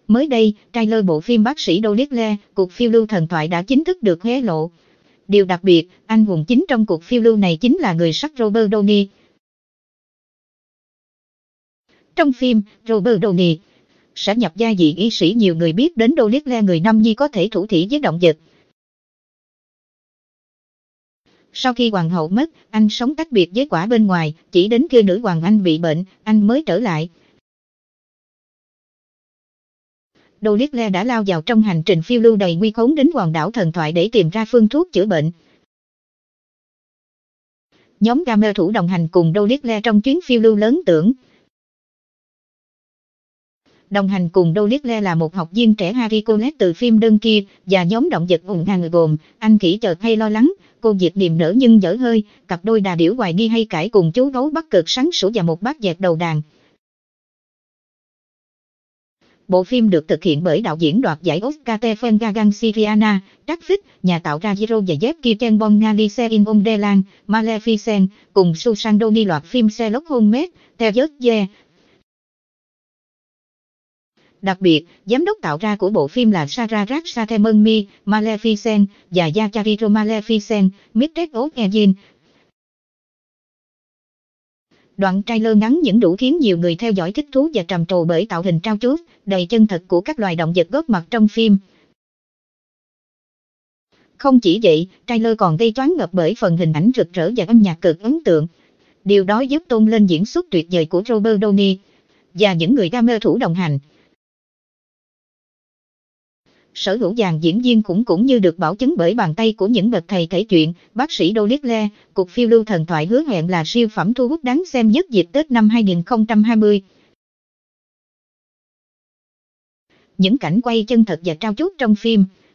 Mới đây, trailer bộ phim Bác sĩ Dolittle, cuộc phiêu lưu thần thoại đã chính thức được hé lộ. Điều đặc biệt, anh hùng chính trong cuộc phiêu lưu này chính là người sắt Robert Downey. Trong phim, Robert Downey sẽ nhập vai diện y sĩ nhiều người biết đến Dolittle, người Nam Nhi có thể thủ thỉ với động vật. Sau khi hoàng hậu mất, anh sống tách biệt với quả bên ngoài, chỉ đến khi nữ hoàng Anh bị bệnh, anh mới trở lại. Dolittle đã lao vào trong hành trình phiêu lưu đầy nguy khốn đến hòn đảo thần thoại để tìm ra phương thuốc chữa bệnh. Nhóm gamer thủ đồng hành cùng Dolittle trong chuyến phiêu lưu lớn tưởng. Đồng hành cùng Dolittle là một học viên trẻ Harry Collette từ phim Đơn Kia, và nhóm động vật ủng hàng gồm anh khỉ chợt hay lo lắng, cô Diệt niềm nở nhưng dở hơi, cặp đôi đà điểu hoài nghi hay cãi cùng chú gấu Bắc Cực sáng sủa và một bác dẹt đầu đàn. Bộ phim được thực hiện bởi đạo diễn đoạt giải Oscar Stephen Gagan Siriana, David, nhà tạo ra Zero và Jeff Kittenbong Alice in Wonderland, Maleficent, cùng Susan Donny loạt phim Sherlock Holmes, theo Ye. Đặc biệt, giám đốc tạo ra của bộ phim là Sarah Ratchatemonmi, Maleficent, và Yacharizo Maleficent, Mistress of Evil. Đoạn trailer ngắn những đủ khiến nhiều người theo dõi thích thú và trầm trồ bởi tạo hình trau chuốt, đầy chân thật của các loài động vật góp mặt trong phim. Không chỉ vậy, trailer còn gây choáng ngợp bởi phần hình ảnh rực rỡ và âm nhạc cực ấn tượng. Điều đó giúp tôn lên diễn xuất tuyệt vời của Robert Downey và những người gamer thủ đồng hành. Sở hữu dàn diễn viên cũng như được bảo chứng bởi bàn tay của những bậc thầy kể chuyện, Bác sĩ Dolittle, cuộc phiêu lưu thần thoại hứa hẹn là siêu phẩm thu hút đáng xem nhất dịp Tết năm 2020. Những cảnh quay chân thật và trau chuốt trong phim